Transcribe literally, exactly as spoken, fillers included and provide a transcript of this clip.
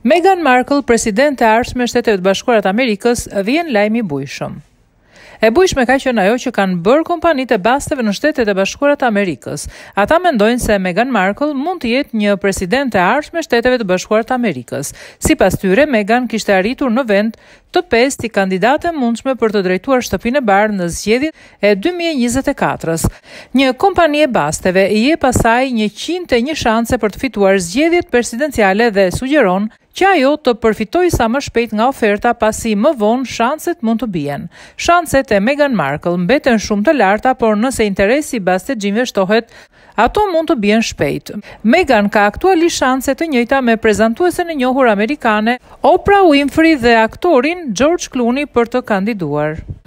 Meghan Markle, presidente e ardhshme e Shteteve të Bashkuara të Amerikës, vjen lajm i bujshëm. E bujshme ka qenë ajo që kanë bërë kompanitë e basteve në Shtetet e Bashkuara të Amerikës. Ata mendojnë se Meghan Markle mund të jetë një presidente e ardhshme e Shteteve të Bashkuara të Amerikës. Sipas tyre, Meghan kishte arritur në vend të pestë i kandidatë e mundshme për të drejtuar Shtëpinë e Bardhë në zgjedhjet e dy mijë e njëzet e katër-s. Një kompani e basteve i jep asaj njëqind e një shanse për të fituar zgjedhjet presidenciale dhe sugjeron që ajo të përfitojë sa më shpejt nga oferta pasi më vonë shanset mund të bien. Shanset e Meghan Markle mbeten shumë të larta, por nëse interesi i bastegjimve shtohet, ato mund të bien shpejt. Meghan ka aktualisht shanse të njëjta me prezantuesen e njohur amerikane Oprah Winfrey dhe aktorin George Clooney për të kandiduar.